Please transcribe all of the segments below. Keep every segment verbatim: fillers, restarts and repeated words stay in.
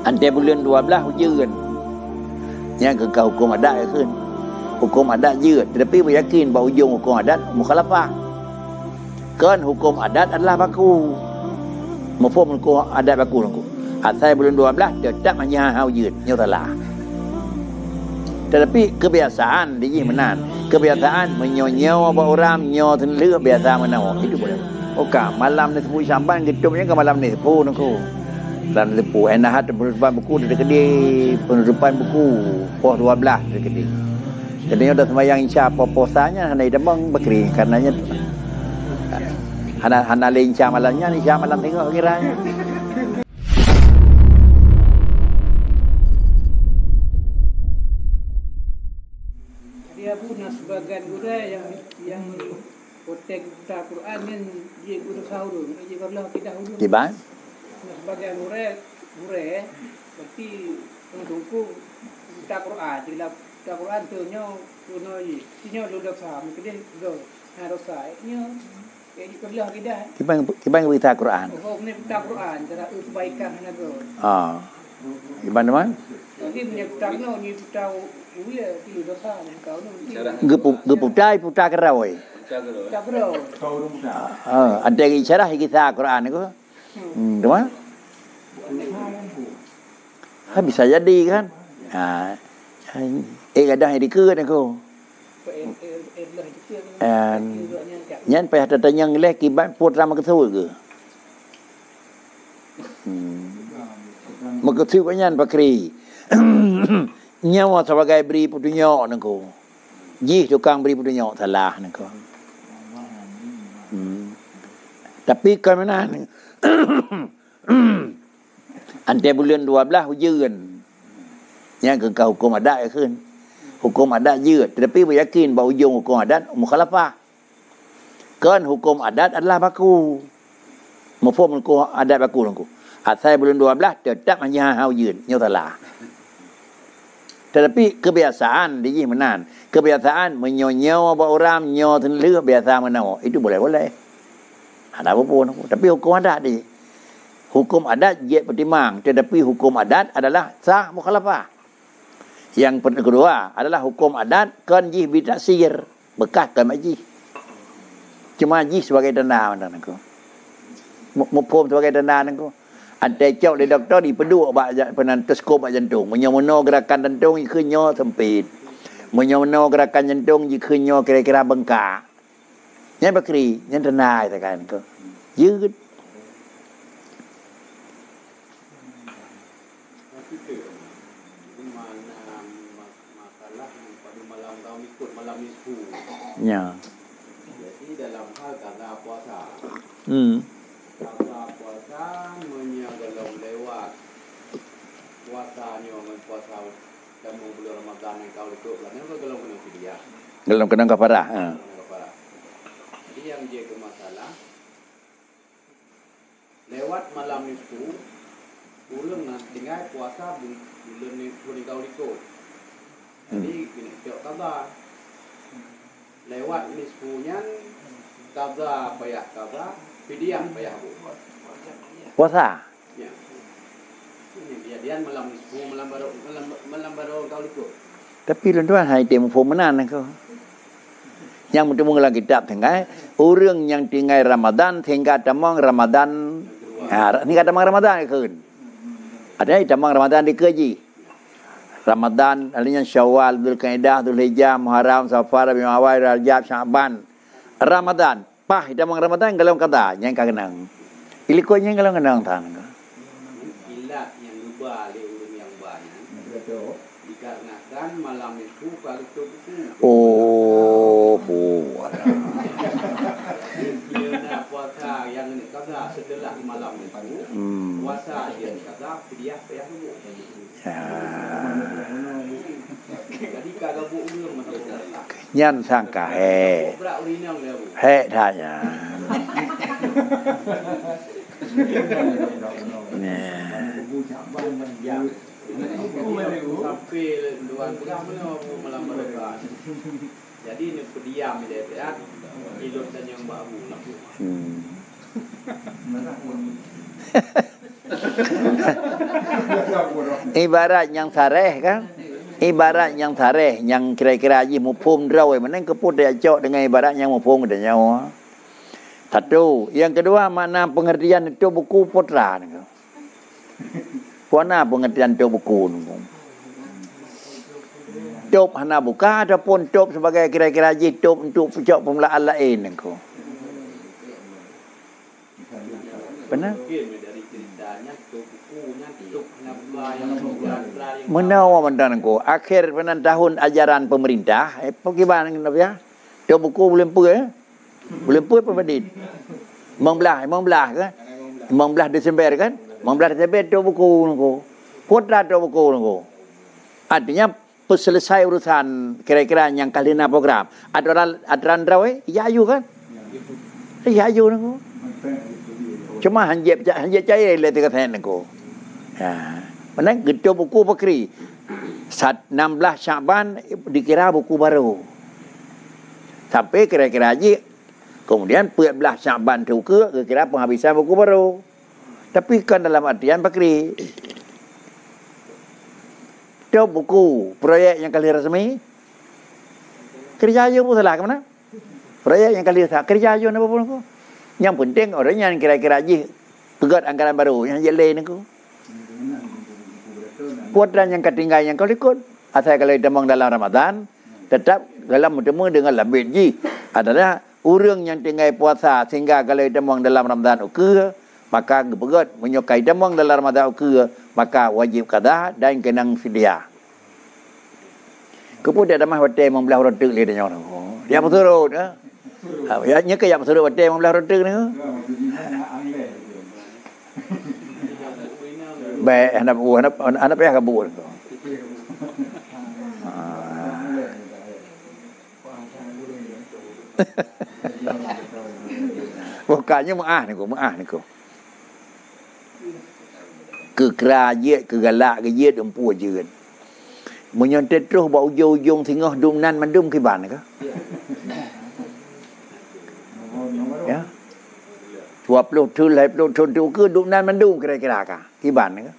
Ante bulan dua belas hujan. Yang ke hukum adat kan. Hukum adat je, tetapi beryakin bahawa ujung hukum adat mukhalafah. Kan hukum adat adalah baku. Mafhum hukum adat baku aku. Asal bulan dua belas tetap hanya hujan, nyo salah. Tetapi kebiasaan di menan, kebiasaan menyonyo apa orang nyo tenle biasa menau. Itu boleh. Oka malam ni sepu samban gedumnya ke malam ni sepu nako. Dan sepu enahat penutupan buku dari kedai, penutupan buku pos dua belas dari kedai. Jadi dah sembahyang isya posanya hana demang bakri karenanya hana hana le isya malamnya isya malam tengok kiranya. Dia pun sebagian guru yang yang kotek baca Quran kan dia guru sahur, dia kalau tidak guru. Gimana? Sebagian guru guru berarti untuk baca Quran, bila baca Quran tu nyo tu no yi, nyo lu dak saham kedin go harus sai nyo ya di kebelah kita. Gimana gimana baca Quran? Oh, ni baca Quran cara kebaikan na go. Ah. Gimana man? Jadi punya baca no ni baca uya di dak saham kau no. Gepu geputai putar kerau. Baca kerau. Ah, ada isyarah kita Quran itu. Hmm, demang? Ha, bisa jadi kan? Ha. Eh kadang hari ke aku. And nyan payah tanya ngeleh kibat putra makasut ke? Hmm. Makasut nyan pakri. Nyawa sebagai beri putunya nako. Ji tukang beri putunya salah nako. Hmm. Tapi kan mana? Ante bulan dua belas hujan. Yang ke hukum adat kan. Hukum adat je, tetapi beryakin bahawa ujung hukum adat mukhalafah. Kan hukum adat adalah baku. Mafhum hukum adat baku aku. Asal bulan dua belas tetap hanya hujan, nyo salah. Tetapi kebiasaan di menan, kebiasaan menyonyo apa orang nyo tenle biasa menau. Itu boleh-boleh. Ada apa pun aku. Tapi hukum adat di hukum adat je pertimang, tetapi hukum adat adalah sah mukhalafah. Yang kedua adalah hukum adat kan jih bidak sihir bekas kan maji. Cuma jih sebagai tanda mandan aku. Mufhum sebagai tanda aku. Ada cok di doktor di peduk bak penantoskop bak jantung. Menyomono gerakan jantung ikhunyo sempit. Menyomono gerakan jantung ikhunyo kira-kira bengkak. Yang bakri, yang tanda katakan aku. Yud ya. Jadi dalam hal kata puasa. Hmm. Kata puasa menyagalong lewat. Puasanya dengan puasa dalam bulan Ramadan yang kau ikut lah. Ini galong kena fidyah. Galong kena kafarah. Ha. Jadi yang dia ke masalah lewat malam itu ulang nak tinggal puasa bulan ni bulan kau ikut. Jadi gini, tiap kabar lewat nisfunya kaza payah kaza fidyah payah bu Puasa. ya ini kejadian malam nisfu malam baru malam malam baru kau ikut. Tapi tuan hai temu pemenan aku. Yang bertemu lagi kitab tengah orang yang tinggal Ramadan hingga tamang Ramadan. Ha, ni kata tamang Ramadan ke? Ada tamang Ramadan dikeji. Ramadan, alinya Syawal, Dzulqa'dah, Dzulhijjah, Muharram, Safar, Rabiul Awal, Rajab, Sya'ban. Ramadan, pah damang Ramadan kalau kata yang kenang. Ilikonya kalau kenang tang. Ilat yang lupa oleh ulun yang banyak. Dikarenakan malam itu kalau itu Oh, oh. dia nak puasa yang ini kaza setelah malam itu. Hmm. Puasa dia kaza fidyah payah bu. Ya. Jadi kagak bu ulun masalah. Nyan sangka he. Berak urinang dia bu. He tanya. Sampai luar pegang mana malam mereka. Jadi ini pediam dia ya. Hidup dan yang baru. Hmm. Ibarat yang sareh kan, ibarat yang sareh yang kira-kira aji mufhum draw mana keput dia cok dengan ibarat yang mufhum dia nyawa. Satu, yang kedua makna pengertian itu buku putra ni. Mana pengertian itu buku ni? Top hana buka ataupun top sebagai kira-kira aji top untuk cok pemulaan lain ni ko. Benar? Menawa mandan ko akhir penan tahun ajaran pemerintah eh bagaimana ya dia buku boleh pu eh boleh pu apa badit membelah membelah kan membelah Desember kan membelah Desember dia buku ko putra dia buku ko artinya selesai urusan kira-kira yang kalina program adaran adaran drawe ya ayu kan ya ayu ko cuma hanjep hanjep cair le tiga tahun ko ya mana gitu buku pakri enam belas Syaban dikira buku baru sampai kira-kira aja kemudian empat belas Syaban tu ke kira penghabisan buku baru tapi kan dalam artian pakri itu buku proyek yang kali resmi kerja aja pun salah ke mana proyek yang kali resmi kerja aja apa pun yang penting orang yang kira-kira aja pegat anggaran baru yang jelek ni ko putra yang ketinggalan yang kau ikut asal kalau demang dalam Ramadan tetap dalam bertemu dengan labid ji adalah orang yang tinggal puasa sehingga kalau demang dalam Ramadan ukur maka berat menyukai demang dalam Ramadan ukur maka wajib qada dan kena fidyah. Kemudian ada mah hotel membelah rotek le dia orang. Dia betul dah. Ya nya ke yang betul hotel membelah rotek ni. Baik, anak buah, anak anak payah kabur tu. Bukannya maah ni ko, maah ni ko. Kekerajaan, kegalak, kejit empu je kan. Menyontet terus buat ujung-ujung tengah dumnan mandum kiban ke? Ya. dua puluh tu, dua puluh tu tu ke dumnan mandum kira-kira ka? Kiban ke?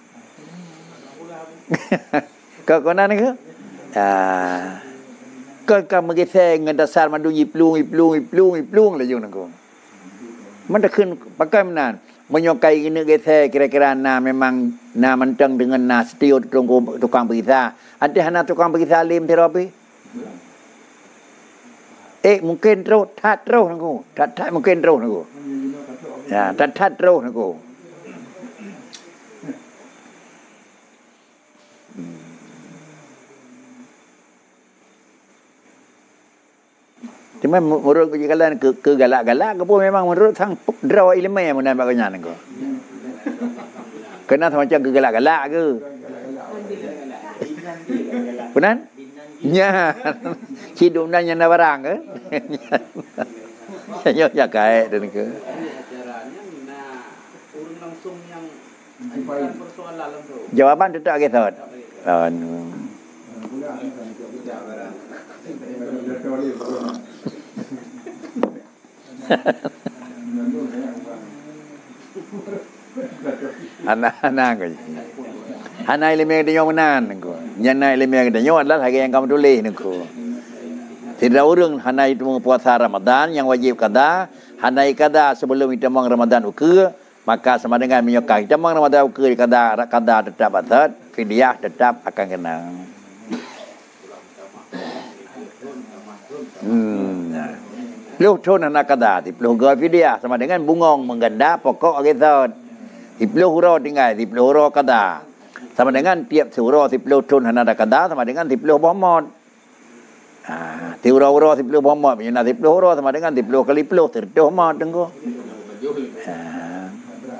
Kau kau nak ke? Ah, kau kau mengisah dengan dasar mandu iplung, iplung, iplung, iplung lah jung nangko. Mana kun pakai mana? Menyukai ini gesah kira-kira na memang na mentang dengan na setiu tukang tukang perisa. Ada hana tukang perisa lim terapi. Eh mungkin terus, tak terus nangko, tak tak mungkin terus nangko. Ya, tak tak terus nangko. Cuma menurut kejalanan ke, ke galak-galak ke pun memang menurut sang draw ilmu yang menan baganya ni ko. Kena macam ke galak-galak ke? Benar? Ya. Hidupnya nyana barang ke? Ya ya kae dan ke. Ajarannya nah urun langsung yang bukan persoalan tu. Jawaban tu tak gitu. Anu. Anak-anak ko. Anak ilmu dia menan ko. Nyana ilmu dia adalah hak yang kamu tulis ni ko. Tidak urang hanai itu puasa Ramadan yang wajib qada, hanai qada sebelum itu meng Ramadan ukur, maka sama dengan menyukai itu meng Ramadan ukur qada qada tetap asad, fidyah tetap akan kena. Hmm. Peluk thun anak qada, di peluk gol fidyah sama dengan bungong mengganda pokok asad. Di peluk hura tinggal, di peluk hura qada. Sama dengan tiap surah di peluk thun anak qada sama dengan di peluk Muhammad. Ah, tiura-ura sepuluh bomba punya nak sepuluh ura sama dengan sepuluh kali puluh tertuh mat tengko. Ah.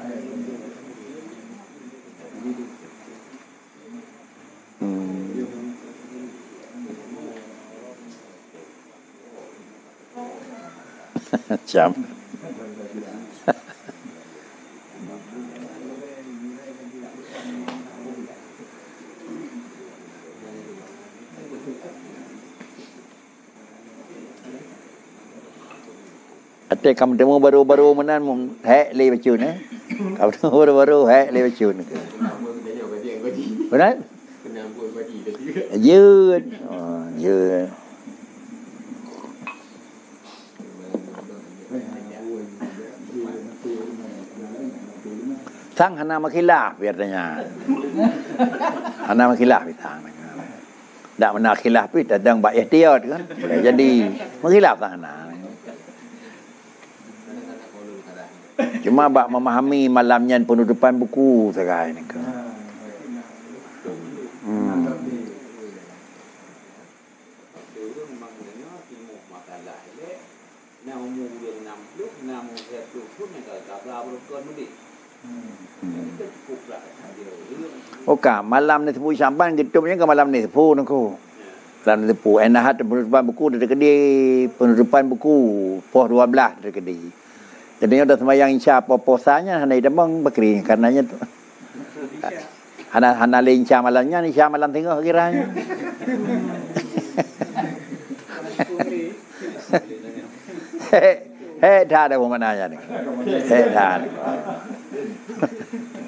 Hmm. Jam. Ate kamu temu baru-baru menan hek le bacu ne. Kau tu baru-baru hai lewat cun. Benar? Duyên. Ờ, duyên. Sang hana makhilaf biasanya. Hana makhilaf sang. Tak benar khilaf pi datang bak ihtiyat kan. Boleh jadi makhilaf hana. Cuma bak memahami malamnya penutupan buku sekarang ni kan. Hmm. Oka malam ni sepuh sampan gedungnya ke malam ni sepuh nangku. Malam ni sepuh enahat penutupan buku dari kedai penutupan buku pos dua belas dari kedai. Jadinya dah sembahyang isya posanya hana demang bakri karenanya tu. Hana hana lincah malamnya isya malam tengah kiranya. Hei, hei dah ada mana ni. Hei dah.